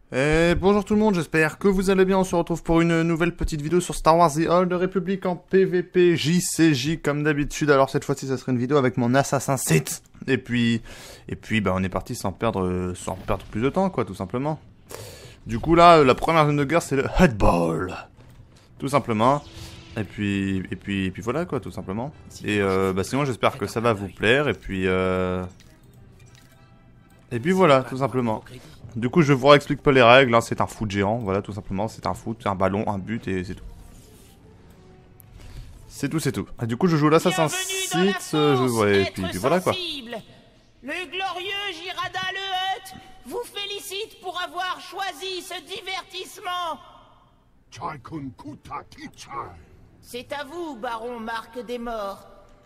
Et bonjour tout le monde, j'espère que vous allez bien. On se retrouve pour une nouvelle petite vidéo sur Star Wars The Old Republic en PVP JCJ comme d'habitude. Alors cette fois-ci, ça sera une vidéo avec mon Assassin Sith. Et puis bah on est parti sans perdre plus de temps, quoi, tout simplement. Du coup là, la première zone de guerre, c'est le Headball, tout simplement. Et puis voilà, quoi, tout simplement. Et bah sinon, j'espère que ça va vous plaire. Et puis voilà, tout simplement. Du coup, je vous réexplique pas les règles, hein. C'est un foot géant, voilà, tout simplement. C'est un foot, c'est un ballon, un but, et c'est tout. C'est tout. Et du coup, je joue l'Assassin Sith, et puis voilà, quoi. Le glorieux Jirada le Hutt vous félicite pour avoir choisi ce divertissement. C'est à vous, baron Marc des Morts.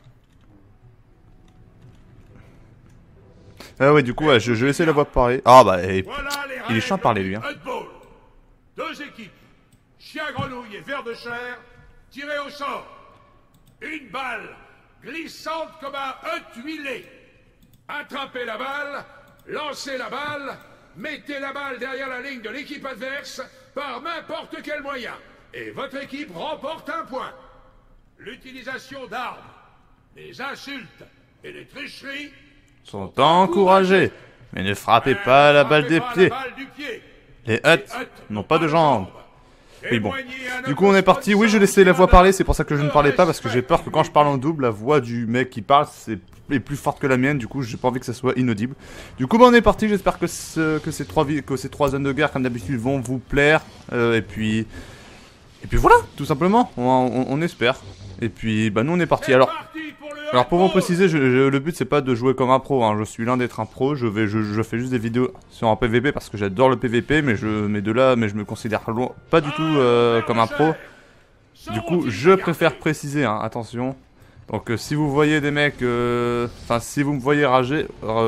Ah ouais, du coup, ouais, je vais laisser la voix parler. Ah bah, il est chiant à parler, lui, hein. Deux équipes, chien grenouille et ver de chair, tirés au sort. Une balle glissante comme un œuf huilé. Attrapez la balle, lancez la balle, mettez la balle derrière la ligne de l'équipe adverse par n'importe quel moyen. Et votre équipe remporte un point. L'utilisation d'armes, les insultes et les tricheries sont encouragés. Mais ne frappez pas la balle des pieds. Les Hutt n'ont pas de jambes. Oui, bon. Du coup, on est parti. Oui, je laissais la voix parler. C'est pour ça que je ne parlais pas. Parce que j'ai peur que quand je parle en double, la voix du mec qui parle est plus forte que la mienne. Du coup, j'ai pas envie que ça soit inaudible. Du coup, bah, on est parti. J'espère que ces trois zones de guerre, comme d'habitude, vont vous plaire. Et puis voilà, tout simplement. On espère. Et puis, bah, nous, on est parti. Alors pour vous préciser, le but c'est pas de jouer comme un pro, hein. Je suis loin d'être un pro, je fais juste des vidéos sur un PVP parce que j'adore le PVP, mais je me considère pas du tout comme un pro. Du coup, je préfère préciser, hein, attention. Donc si vous voyez des mecs, enfin si vous me voyez rager,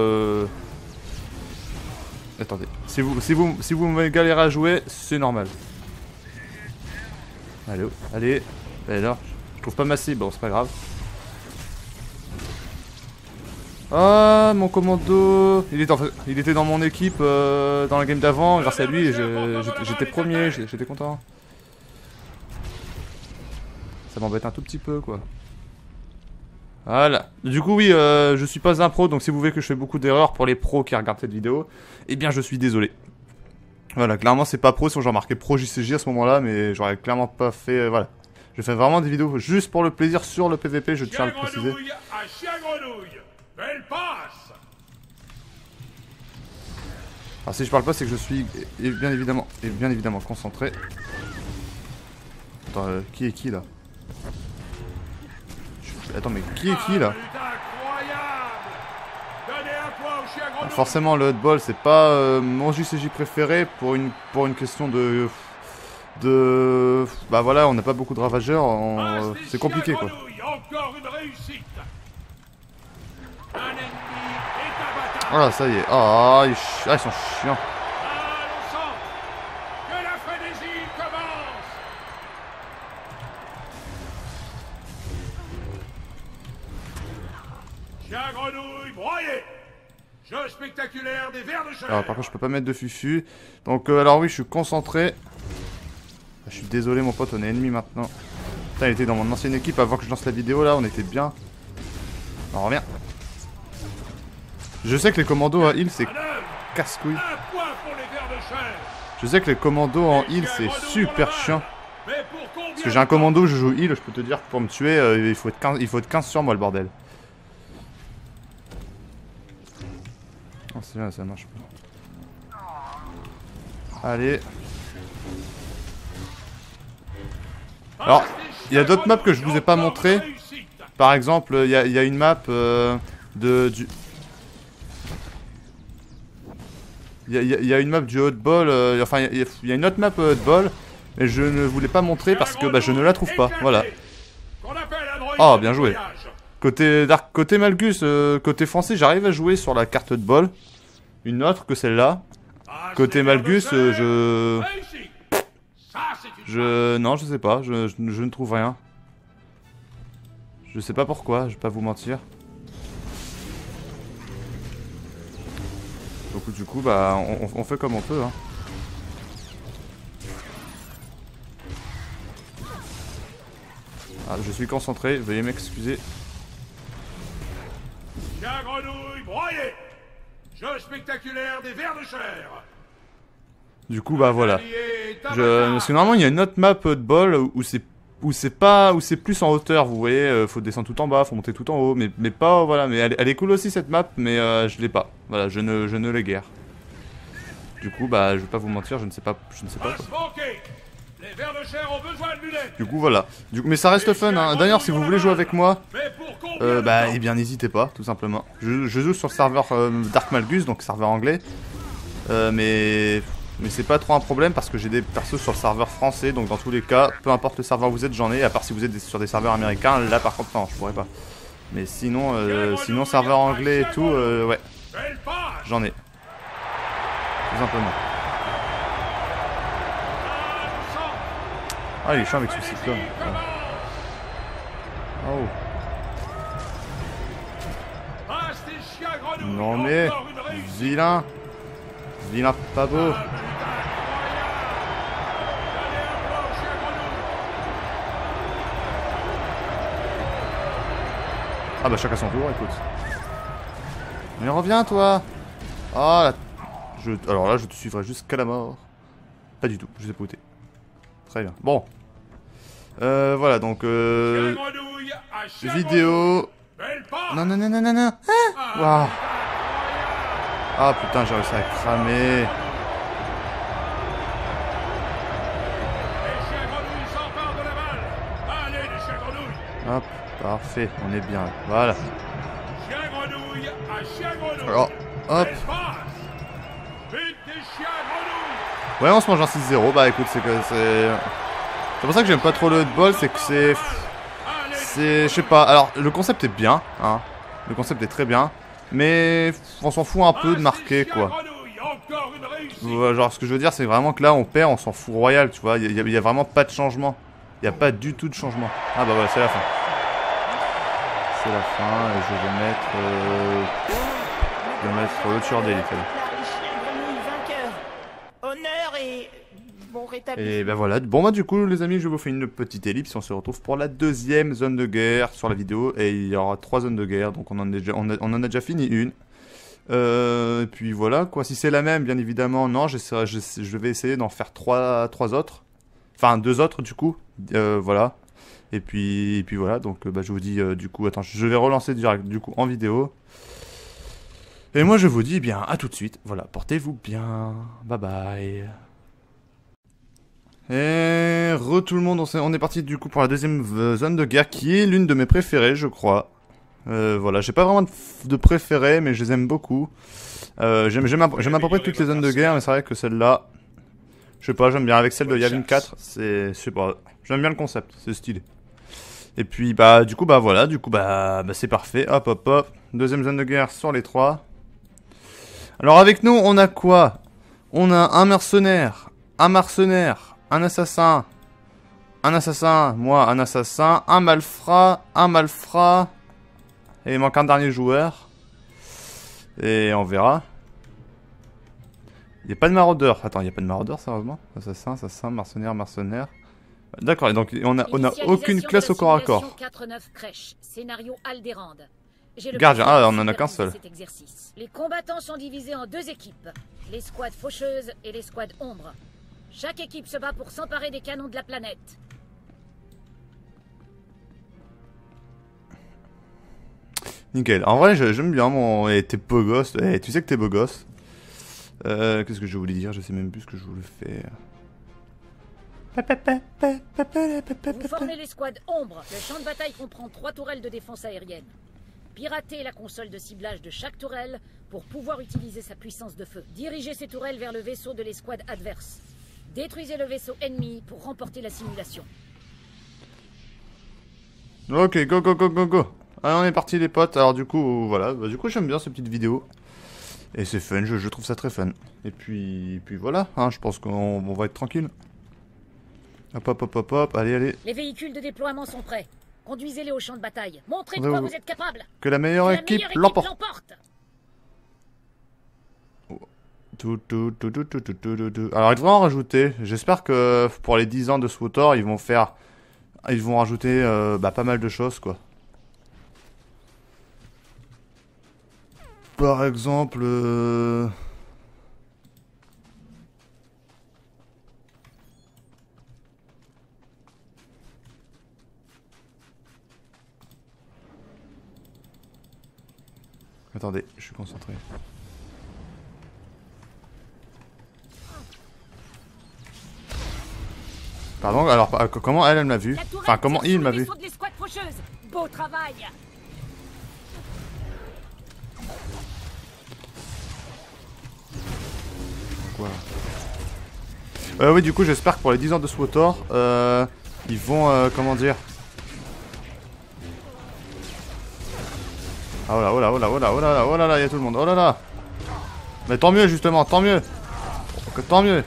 attendez, si vous me galérez à jouer, c'est normal. Allez, là, je trouve pas ma cible, bon c'est pas grave. Ah, mon commando, il était dans mon équipe dans la game d'avant, grâce à lui j'étais premier, j'étais content. Ça m'embête un tout petit peu, quoi. Voilà. Du coup, oui, je suis pas un pro, donc si vous voyez que je fais beaucoup d'erreurs pour les pros qui regardent cette vidéo, eh bien je suis désolé. Voilà, clairement c'est pas pro, sinon j'aurais marqué pro JCJ à ce moment-là, mais j'aurais clairement pas fait, voilà. Je fais vraiment des vidéos juste pour le plaisir sur le PVP, je tiens à le préciser. Belle passe. Alors si je parle pas, c'est que je suis bien évidemment concentré. Attends, qui est qui là? Attends, mais qui est qui là? Forcément, le Headball c'est pas mon JCJ préféré pour une question de bah voilà, on n'a pas beaucoup de ravageurs, c'est compliqué, quoi. Voilà, ça y est. Ah, ils sont chiants. Que la frénésie commence. Chien grenouille broyé. Jeu spectaculaire des vers de chair. Alors par contre je peux pas mettre de fufu. Donc alors oui, je suis concentré. Je suis désolé mon pote, on est ennemis maintenant. Putain, il était dans mon ancienne équipe avant que je lance la vidéo là, on était bien. On revient. Je sais que les commandos à heal c'est casse-couille. Je sais que les commandos en heal c'est super chiant. Parce que j'ai un commando, je joue heal, je peux te dire que pour me tuer, il faut être 15 sur moi le bordel. Oh c'est bien, ça marche pas. Allez. Alors, il y a d'autres maps que je vous ai pas montré. Par exemple, il y a une map Il y a une map du Headball, enfin il y a une autre map Headball, mais je ne voulais pas montrer parce que bah, je ne la trouve pas, voilà. Oh, bien joué. Côté Malgus, côté français, j'arrive à jouer sur la carte Headball, une autre que celle-là. Côté Malgus, non, je sais pas, je ne trouve rien. Je sais pas pourquoi, je vais pas vous mentir. Donc du coup, bah, on fait comme on peut, hein. Ah, je suis concentré, veuillez m'excuser. Chien grenouille broyé. Jeu spectaculaire des vers de chair. Du coup, bah voilà. Parce que normalement, il y a une autre map de bol où c'est plus en hauteur, vous voyez, faut descendre tout en bas, faut monter tout en haut, mais pas, voilà, mais elle est cool aussi cette map, mais je l'ai pas. Voilà, je ne l'ai guère. Du coup, bah, je vais pas vous mentir, je ne sais pas quoi. Les vers de chair ont besoin de lunettes. Du coup, voilà. Mais ça reste fun, hein. D'ailleurs, si vous voulez jouer avec moi, bah, eh bien, n'hésitez pas, tout simplement. Je joue sur le serveur Dark Malgus, donc serveur anglais. Mais c'est pas trop un problème parce que j'ai des persos sur le serveur français, donc dans tous les cas, peu importe le serveur où vous êtes, j'en ai. À part si vous êtes sur des serveurs américains, là par contre, non, je pourrais pas. Mais sinon, serveur anglais et tout, ouais, j'en ai. Tout simplement. Ah, il est chiant avec ce cyclone. Oh. Non mais, vilain. Vilain pas beau. Ah bah chacun son tour, écoute. Mais reviens toi. Ah là. Alors là je te suivrai jusqu'à la mort. Pas du tout, je sais pas où t'es. Très bien. Bon. Voilà donc vidéo. Non non non non non non. Ah wow. Ah putain, j'ai réussi à cramer. Hop, parfait, on est bien. Voilà. Alors, hop. Ouais, on se mange un 6-0. Bah écoute, c'est pour ça que j'aime pas trop le ball, c'est que c'est... Je sais pas. Alors, le concept est bien, hein. Le concept est très bien. Mais on s'en fout un peu de marquer, quoi. Genre, ce que je veux dire, c'est vraiment que là, on perd, on s'en fout royal, tu vois. Il y a vraiment pas de changement. Il n'y a pas du tout de changement. Ah bah voilà, c'est la fin. C'est la fin, et je vais mettre le tueur d'élite. Honneur et bon rétablissement. Et ben voilà. Bon bah du coup, les amis, je vous fais une petite ellipse. On se retrouve pour la deuxième zone de guerre sur la vidéo. Et il y aura 3 zones de guerre, donc on en a déjà fini une. Et puis voilà, quoi. Si c'est la même, bien évidemment, non, je vais essayer d'en faire 3 autres. Enfin, 2 autres, du coup. Voilà. Et puis voilà, donc bah, je vous dis, du coup, attends, je vais relancer direct, du coup, en vidéo. Et moi, je vous dis, bien, à tout de suite. Voilà, portez-vous bien. Bye bye. Et tout le monde, on est parti, du coup, pour la deuxième zone de guerre, qui est l'une de mes préférées, je crois. Voilà, j'ai pas vraiment de préférées, mais je les aime beaucoup. J'aime à peu près toutes les zones de guerre, mais c'est vrai que celle-là, je sais pas, j'aime bien. Avec celle de Yavin 4, je sais pas, j'aime bien le concept, c'est stylé. Et puis, bah, du coup, bah, voilà, du coup, bah c'est parfait. Hop, hop, hop. Deuxième zone de guerre sur les 3. Alors, avec nous, on a quoi? On a un mercenaire, un assassin, moi, un assassin, un malfrat, et il manque un dernier joueur. Et on verra. Il n'y a pas de maraudeur. Attends, il n'y a pas de maraudeur, sérieusement? Assassin, mercenaire. D'accord, et donc on a aucune classe au corps à corps. 4-9 crèche, scénario Aldérande. Gardien, ah, on en a qu'un seul. Les combattants sont divisés en 2 équipes, les squads faucheuses et les squads ombre. Chaque équipe se bat pour s'emparer des canons de la planète. Nickel. En vrai, j'aime bien mon... Eh, t'es beau gosse. Eh, tu sais que t'es beau gosse. Qu'est-ce que je voulais dire? Je sais même plus ce que je voulais faire. Vous formez les squads ombre. Le champ de bataille comprend 3 tourelles de défense aérienne. Piratez la console de ciblage de chaque tourelle pour pouvoir utiliser sa puissance de feu. Dirigez ces tourelles vers le vaisseau de l'escouade adverse. Détruisez le vaisseau ennemi pour remporter la simulation. Ok, go. Allez, on est parti les potes. Alors du coup, voilà. Bah, du coup, j'aime bien ces petites vidéos. Et c'est fun, je trouve ça très fun. Et puis voilà, hein, je pense qu'on va être tranquille. Hop, allez. Les véhicules de déploiement sont prêts. Conduisez-les au champ de bataille. Montrez de quoi vous êtes capable. Que la meilleure équipe l'emporte. Alors, ils devraient en rajouter. J'espère que pour les 10 ans de SWTOR, ils vont faire Ils vont rajouter pas mal de choses quoi. Par exemple... Attendez, je suis concentré. Pardon, alors comment elle m'a vu? Enfin, comment il m'a vu? Beau travail. Voilà. Oui, du coup, j'espère que pour les 10 ans de SWTOR, ils vont, comment dire... Ah oh là, oh là, oh là, oh là, oh là, oh là, là, il y a tout le monde, oh là là. Mais tant mieux, justement, tant mieux. Tant mieux.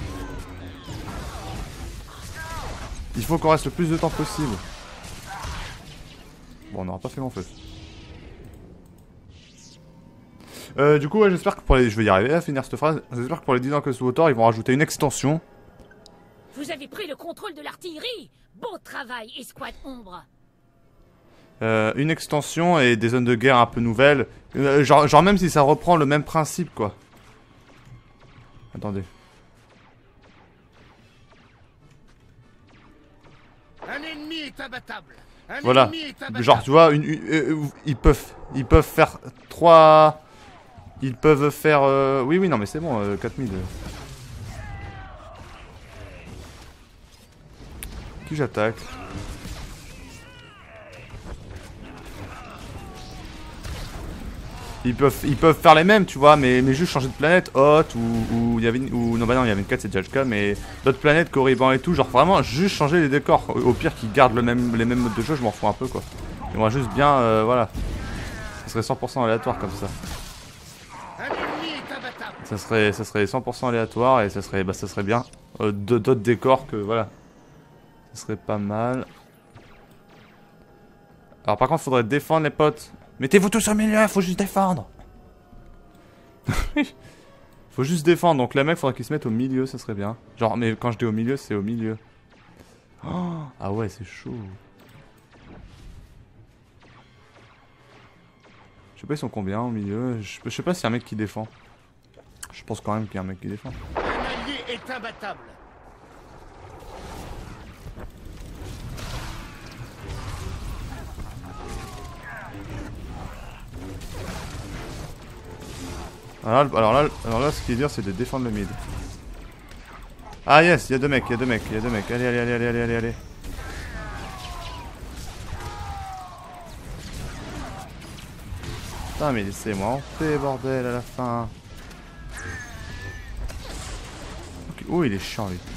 Il faut qu'on reste le plus de temps possible. Bon, on n'aura pas fait long feu. Du coup, ouais, j'espère que pour les... Je vais y arriver à finir cette phrase. J'espère que pour les 10 ans que SWTOR, ils vont rajouter une extension. Vous avez pris le contrôle de l'artillerie. Beau travail, escouade ombre. Une extension et des zones de guerre un peu nouvelles. Genre même si ça reprend le même principe, quoi. Attendez. Un ennemi est imbattable. Voilà. Genre, tu vois, ils peuvent faire 3... Ils peuvent faire... Oui, non, mais c'est bon, 4000. Qui j'attaque? Ils peuvent faire les mêmes, tu vois, mais juste changer de planète, Hot, ou il y avait non, bah non, il y avait une 4, c'est déjà le cas, mais d'autres planètes, Corriban et tout, genre vraiment juste changer les décors. Au pire, qu'ils gardent les mêmes modes de jeu, je m'en fous un peu, quoi. Et moi, juste bien, voilà. Ça serait 100% aléatoire comme ça. Ça serait 100% aléatoire et ça serait bien. D'autres décors que, voilà. Ça serait pas mal. Alors, par contre, faudrait défendre les potes. Mettez-vous tous au milieu, faut juste défendre. Faut juste défendre, donc les mecs faudrait qu'ils se mettent au milieu, ça serait bien. Genre, mais quand je dis au milieu, c'est au milieu. Oh, ah ouais, c'est chaud. Je sais pas, ils sont combien au milieu? Je sais pas s'il y a un mec qui défend. Je pense quand même qu'il y a un mec qui défend. Un allié est imbattable. Alors là, ce qui est dur, c'est de défendre le mid. Ah yes, il y a deux mecs. Allez. Putain, mais laissez-moi en paix, bordel, à la fin. Okay. Oh, il est chiant, lui.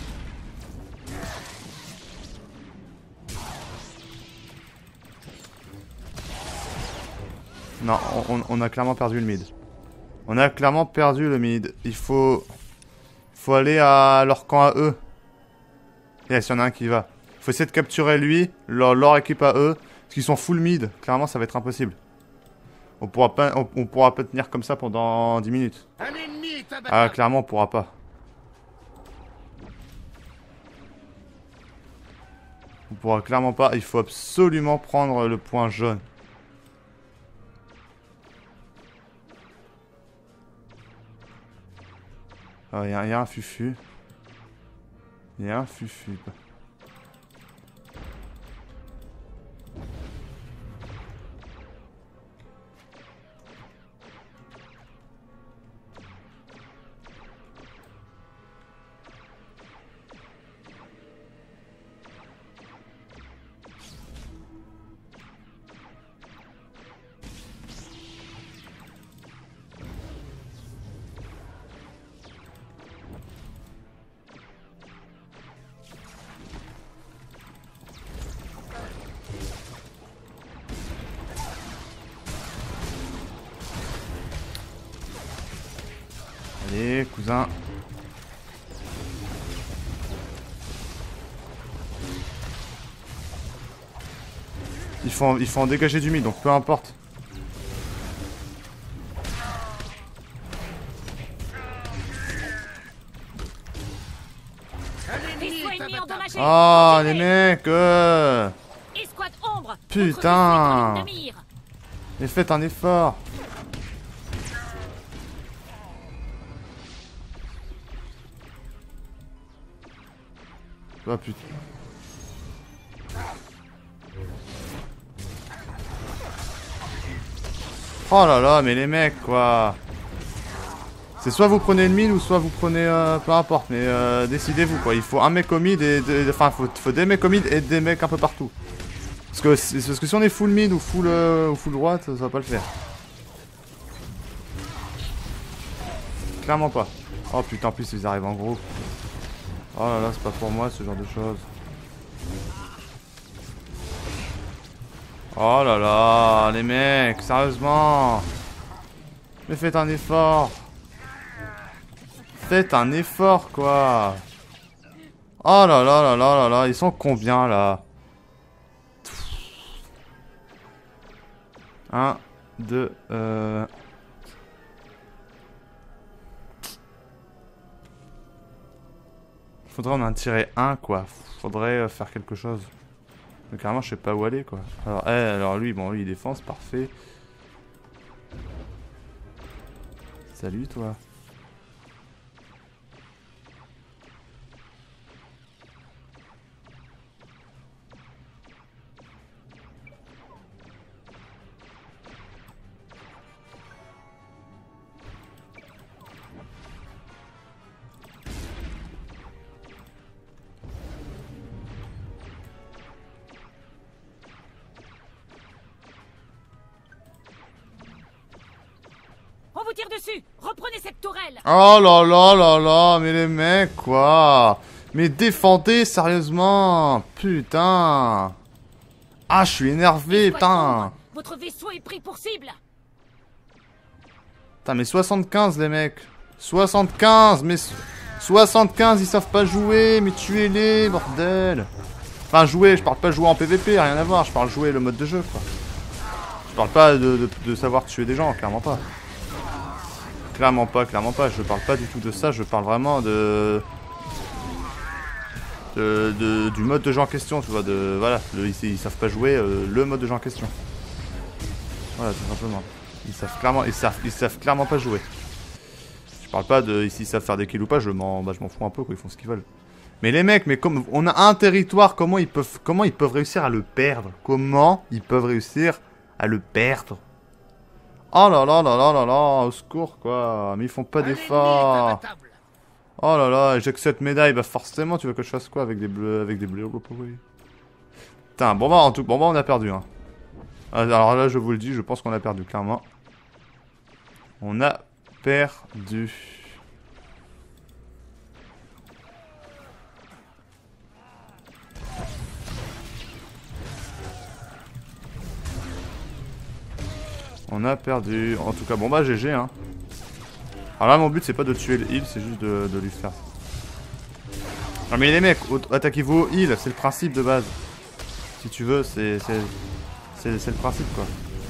Non, on a clairement perdu le mid. On a clairement perdu le mid. Il faut aller à leur camp à eux. Yes, il y en a un qui va. Il faut essayer de capturer lui, leur équipe à eux. Parce qu'ils sont full mid. Clairement, ça va être impossible. On pourra pas tenir comme ça pendant 10 minutes. Un ennemi est imbattable. Ah, clairement, on pourra pas. On pourra clairement pas. Il faut absolument prendre le point jaune. Ah, y a un fufu. Il y a un fufu. Allez, cousin. Il faut en dégager du mid, donc peu importe. Un ennemi Vaisseau ennemi endommagé. Oh, les mecs Escouade ombre. Putain. Contre vaisseau ennemi. Mais faites un effort. Oh putain. Oh là là, mais les mecs quoi. C'est soit vous prenez le mid ou soit vous prenez peu importe, mais décidez-vous quoi. Il faut un mec au mid et enfin faut des mecs au mid et des mecs un peu partout. Parce que si on est full mid ou full droite, ça va pas le faire. Clairement pas. Oh putain, en plus ils arrivent en groupe. Oh là là, c'est pas pour moi ce genre de choses. Oh là là, les mecs, sérieusement. Mais faites un effort. Faites un effort quoi. Oh là là là là là là, ils sont combien là? 1, 2, Faudrait en tirer un quoi. Faudrait faire quelque chose. Mais carrément je sais pas où aller quoi. Alors lui, bon lui il défend, c'est parfait. Salut toi. On vous tire dessus. Reprenez cette tourelle. Oh là là là là, mais les mecs quoi. Mais défendez sérieusement. Putain. Ah je suis énervé, Escouade putain. ombre, votre vaisseau est pris pour cible. Putain mais 75 les mecs. 75 mais 75 ils savent pas jouer. Mais tuez-les bordel. Enfin jouer, je parle pas jouer en PVP, rien à voir. Je parle jouer le mode de jeu quoi. Je parle pas de savoir tuer des gens, clairement pas. Clairement pas, je parle pas du tout de ça, je parle vraiment du mode de jeu en question, tu vois, voilà, ils savent pas jouer le mode de jeu en question. Voilà, tout simplement. Ils savent clairement pas jouer. Je parle pas de s'ils savent faire des kills ou pas, je m'en fous un peu quoi, ils font ce qu'ils veulent. Mais les mecs, mais comme on a un territoire, comment ils peuvent réussir à le perdre? Comment ils peuvent réussir à le perdre? Oh là là là là là là, au secours quoi, mais ils font pas d'efforts. Oh là là, j'ai que cette médaille, bah forcément tu veux que je fasse quoi avec des bleus, Putain, bon bah on a perdu hein. Alors là je vous le dis, je pense qu'on a perdu clairement. On a perdu. On a perdu. En tout cas, bon bah GG hein. Alors là mon but c'est pas de tuer le heal, c'est juste de lui faire. Non mais les mecs, attaquez-vous au heal, c'est le principe de base. Si tu veux, c'est le principe quoi.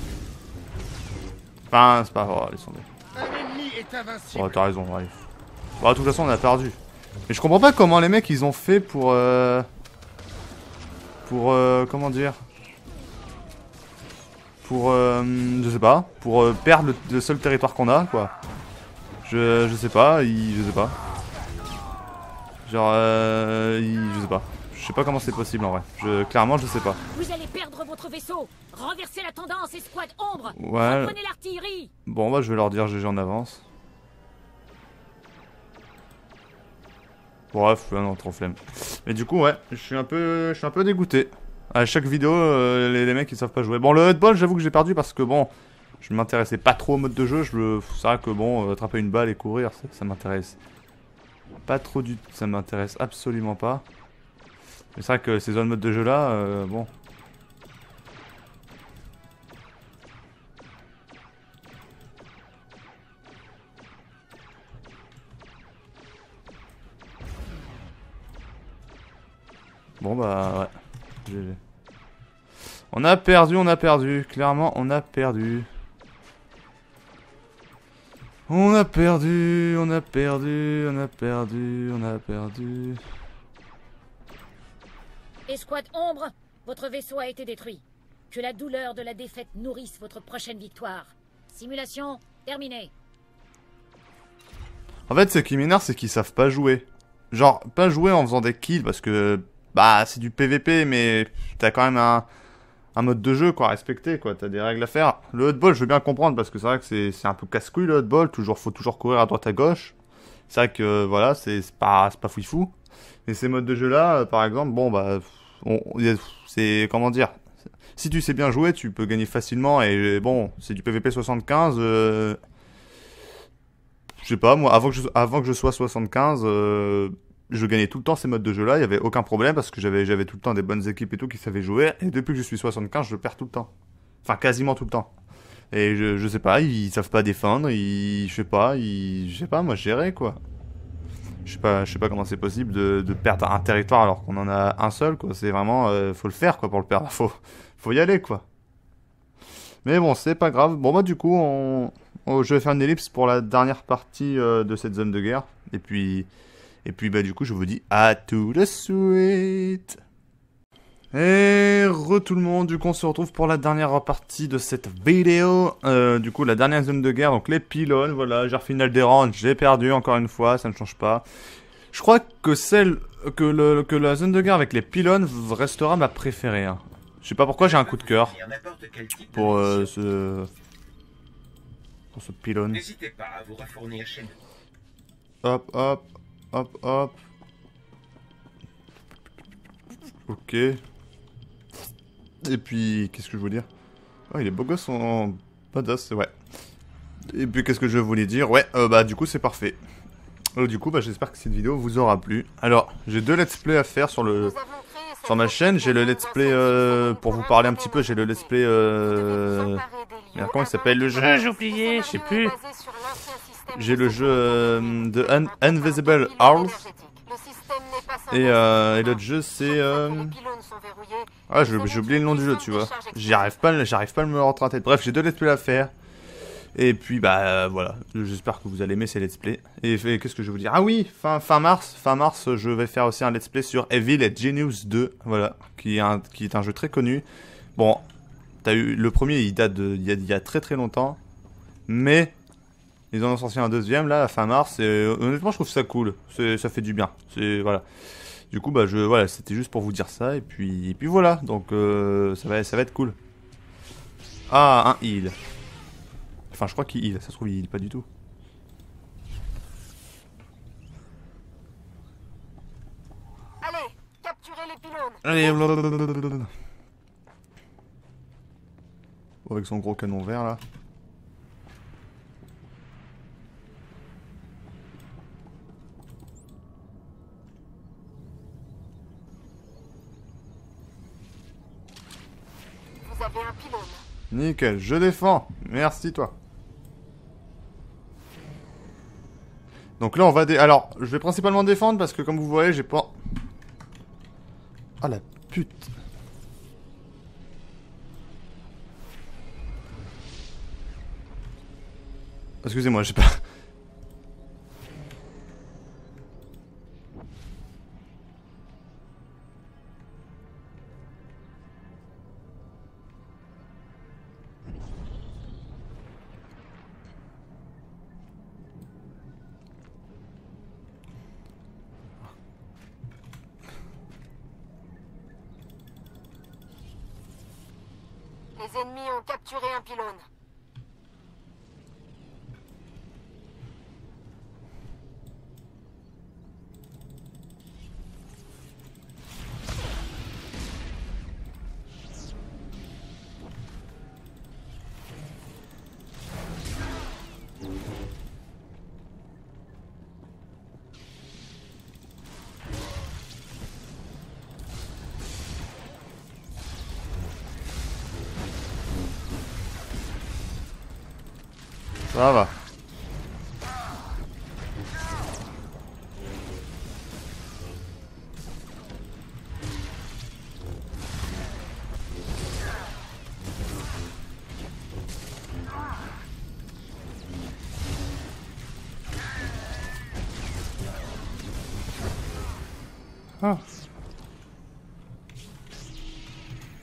Enfin, c'est pas... Oh, laisse tomber. Un ennemi est invincible. Oh, t'as raison, ouais. Bon, de toute façon on a perdu. Mais je comprends pas comment les mecs ils ont fait pour... comment dire... Pour, je sais pas, pour perdre le seul territoire qu'on a, quoi. Je sais pas, je sais pas. Genre, je sais pas. Je sais pas comment c'est possible en vrai. Clairement, je sais pas. Vous allez perdre votre vaisseau. Renversez la tendance, escouade ombre. Ouais. Reprenez l'artillerie. Bon, bah, je vais leur dire GG en avance. Bref, ouais, non, trop flemme. Mais du coup, ouais, je suis un peu dégoûté. À chaque vidéo, les mecs ils savent pas jouer. Bon, le headball, j'avoue que j'ai perdu parce que bon, je m'intéressais pas trop au mode de jeu. C'est vrai que bon, attraper une balle et courir, ça m'intéresse pas trop du tout. Ça m'intéresse absolument pas. Mais c'est vrai que ces zones mode de jeu là, bon. Bon bah ouais. GG. On a perdu, clairement on a perdu. On a perdu. Escouade Ombre, votre vaisseau a été détruit. Que la douleur de la défaite nourrisse votre prochaine victoire. Simulation terminée. En fait, ce qui m'énerve, c'est qu'ils savent pas jouer. Genre, pas jouer en faisant des kills, parce que... Bah, c'est du PVP, mais t'as quand même un mode de jeu, quoi, à respecter, quoi. T'as des règles à faire. Le hotball, je veux bien comprendre, parce que c'est vrai que c'est un peu casse-couille, le hotball. Faut toujours courir à droite à gauche. C'est vrai que, voilà, c'est pas fouifou. Mais ces modes de jeu-là, par exemple, bon, bah... c'est... Comment dire, si tu sais bien jouer, tu peux gagner facilement. Et bon, c'est du PVP 75. Je sais pas, moi, avant que je sois 75, je gagnais tout le temps ces modes de jeu-là. Il y avait aucun problème parce que j'avais tout le temps des bonnes équipes et tout qui savaient jouer. Et depuis que je suis 75, je perds tout le temps. Enfin, quasiment tout le temps. Et je sais pas, ils savent pas défendre. Je sais pas, moi, gérer, quoi. Je sais pas comment c'est possible de perdre un territoire alors qu'on en a un seul, quoi. C'est vraiment, faut le faire, quoi, pour le perdre. Faut y aller, quoi. Mais bon, c'est pas grave. Bon, bah, du coup, je vais faire une ellipse pour la dernière partie de cette zone de guerre. Et puis, bah, du coup, je vous dis à tout de suite. Et tout le monde, du coup, on se retrouve pour la dernière partie de cette vidéo. Du coup, la dernière zone de guerre, donc les pylônes, voilà, j'ai refait une Alderaan, j'ai perdu encore une fois, ça ne change pas. Je crois que que la zone de guerre avec les pylônes restera ma préférée. Hein. Je sais pas pourquoi j'ai un coup de cœur pour ce pylône. N'hésitez pas à vous refournir chez nous. Hop, hop, hop, hop. Ok. Et puis, qu'est-ce que je voulais dire? Oh, il est beau gosse en badass, ouais. Et puis, qu'est-ce que je voulais dire? Ouais, bah, du coup, c'est parfait. Du coup, bah, j'espère que cette vidéo vous aura plu. Alors, j'ai 2 let's play à faire sur ma chaîne. J'ai le let's play, pour vous parler un petit peu, j'ai le let's play, merde, comment il s'appelle le jeu? J'ai oublié, je sais plus. J'ai le jeu de Invisible Hearth. Et l'autre jeu c'est ah, j'ai oublié le nom du jeu, tu vois. J'arrive pas à me rentrer en tête. Bref, j'ai 2 let's play à faire. Et puis bah voilà, j'espère que vous allez aimer ces let's play. Et qu'est-ce que je vais vous dire? Ah oui, fin mars, je vais faire aussi un let's play sur Evil et Genius 2, voilà, qui est un jeu très connu. Bon, t'as eu le premier, il date il y a très très longtemps, mais ils en ont sorti un deuxième là, à fin mars, et honnêtement je trouve ça cool, ça fait du bien, voilà. Du coup bah voilà, c'était juste pour vous dire ça, et puis voilà, donc ça va être cool. Ah, un heal. Enfin je crois qu'il heal, ça se trouve il heal pas du tout. Allez, capturez les pylônes. Allez, blablabla. Avec son gros canon vert là. Vous avez un pylône. Nickel, je défends. Merci toi. Donc là on va alors, je vais principalement défendre parce que comme vous voyez, j'ai pas... Ah la pute. Excusez-moi, j'ai pas... Les ennemis ont capturé un pylône. Ça va. Ah.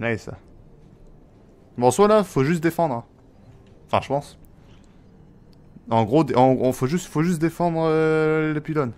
Nice. Bon, soit là, faut juste défendre. Hein. Enfin, je pense. En gros, faut juste défendre le pylône.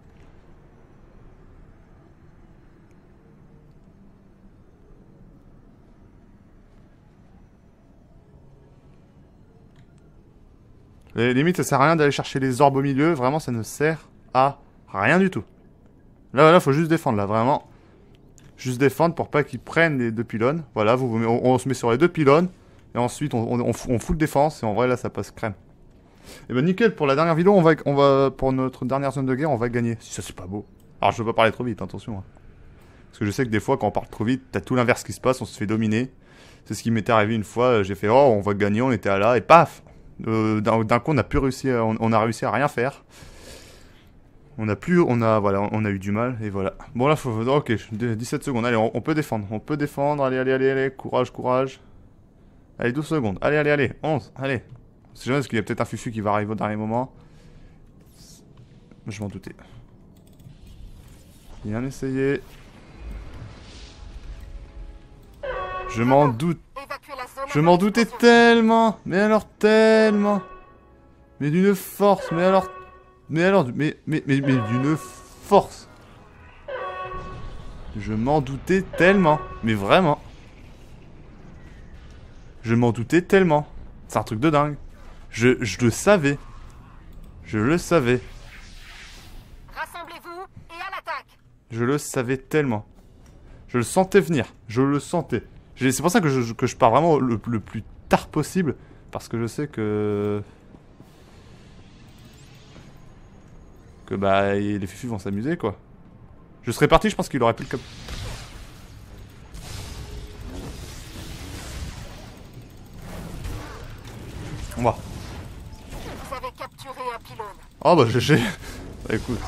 Limite, ça sert à rien d'aller chercher les orbes au milieu. Vraiment, ça ne sert à rien du tout. Là, faut juste défendre, là, vraiment. Juste défendre pour pas qu'ils prennent les deux pylônes. Voilà, on se met sur les deux pylônes. Et ensuite, on fout le défense. Et en vrai, là, ça passe crème. Et ben nickel, pour la dernière vidéo, on va pour notre dernière zone de guerre, on va gagner. Si ça, c'est pas beau. Alors, je veux pas parler trop vite, attention. Hein. Parce que je sais que des fois, quand on parle trop vite, t'as tout l'inverse qui se passe, on se fait dominer. C'est ce qui m'était arrivé une fois. J'ai fait, oh, on va gagner, on était là, et paf! D'un coup, on a réussi à rien faire. On a eu du mal, et voilà. Bon, là, ok, 17 secondes. Allez, on peut défendre. On peut défendre. Allez. Courage. Allez, 12 secondes. Allez. 11. Allez. C'est jamais parce qu'il y a peut-être un fufu qui va arriver au dernier moment. Je m'en doutais. Bien essayé. Je m'en doute. Je m'en doutais tellement. Mais alors tellement. Mais d'une force. Mais d'une force. Je m'en doutais tellement. Mais vraiment. Je m'en doutais tellement. C'est un truc de dingue. Je le savais. Je le savais. Rassemblez-vous et à l'attaque. Je le savais tellement. Je le sentais venir. Je le sentais. C'est pour ça que je pars vraiment le plus tard possible. Parce que je sais que bah les fifus vont s'amuser quoi. Je serais parti, je pense qu'il aurait pu le cap. On va. Vous avez capturé un pylône. Oh bah GG. Bah écoute.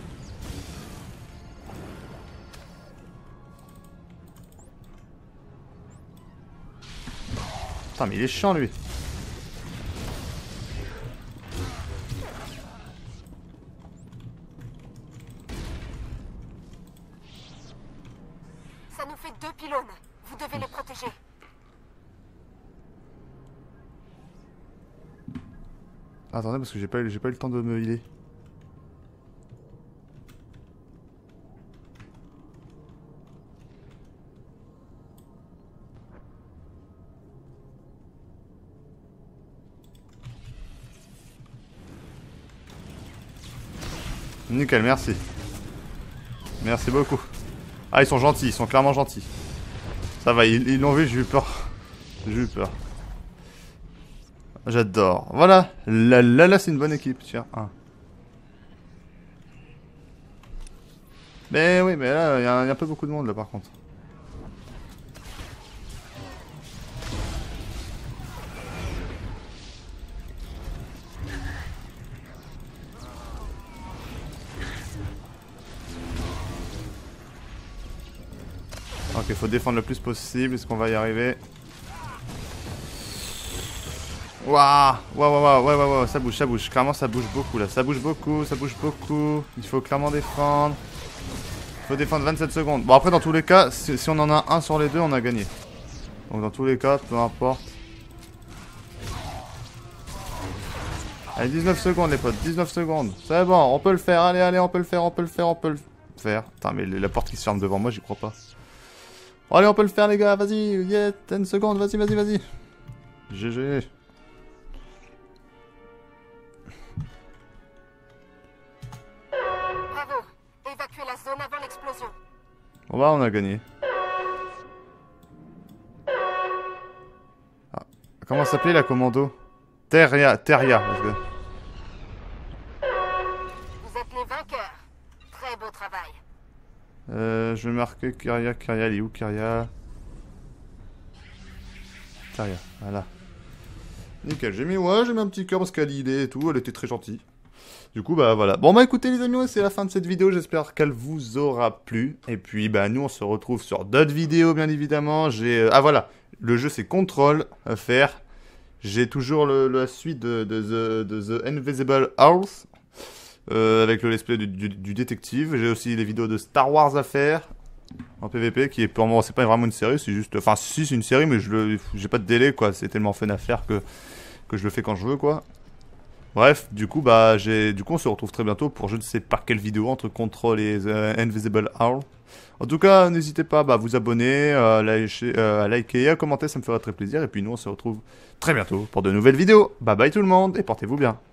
Putain mais il est chiant lui. Ça nous fait 2 pylônes. Vous devez les protéger. Attendez parce que j'ai pas eu le temps de me healer. Nickel, merci. Merci beaucoup. Ah, ils sont gentils, ils sont clairement gentils. Ça va, ils l'ont vu, j'ai eu peur. J'ai eu peur. J'adore. Voilà. Là, c'est une bonne équipe. Tiens, un. Mais oui, mais là, il y a un peu beaucoup de monde, là, par contre. Ok, faut défendre le plus possible. Est-ce qu'on va y arriver? Waouh, ça bouge. Clairement, ça bouge beaucoup là. Ça bouge beaucoup. Il faut clairement défendre. Il faut défendre 27 secondes. Bon, après, dans tous les cas, si on en a un sur les deux, on a gagné. Donc, dans tous les cas, peu importe. Allez, 19 secondes, les potes. 19 secondes. C'est bon, on peut le faire. Allez, on peut le faire. Putain, mais la porte qui se ferme devant moi, j'y crois pas. Bon, allez, on peut le faire, les gars. Vas-y, 10 secondes. Vas-y. GG. Bravo. Évacuez la zone avant l'explosion. Bon bah on a gagné. Ah. Comment s'appelait la commando? Teria. Vous êtes les vainqueurs. Très beau travail. Je vais marquer Kyria, elle est où Kyria? Voilà. Nickel, j'ai mis un petit cœur parce qu'elle y est et tout, elle était très gentille. Du coup, bah voilà. Bon, bah écoutez les amis, c'est la fin de cette vidéo, j'espère qu'elle vous aura plu. Et puis, bah nous, on se retrouve sur d'autres vidéos, bien évidemment. Ah voilà, le jeu c'est Control à faire. J'ai toujours la suite de The Invisible House. Avec le let's play du détective. J'ai aussi les vidéos de Star Wars à faire. en PVP, qui est pour moi, c'est pas vraiment une série, c'est juste... Enfin, si, c'est une série, mais j'ai pas de délai, quoi. C'est tellement fun à faire que je le fais quand je veux, quoi. Bref, du coup, on se retrouve très bientôt pour je ne sais pas quelle vidéo entre Control et Invisible Owl. En tout cas, n'hésitez pas à vous abonner, à liker et à commenter, ça me ferait très plaisir. Et puis nous, on se retrouve très bientôt pour de nouvelles vidéos. Bye bye tout le monde et portez-vous bien.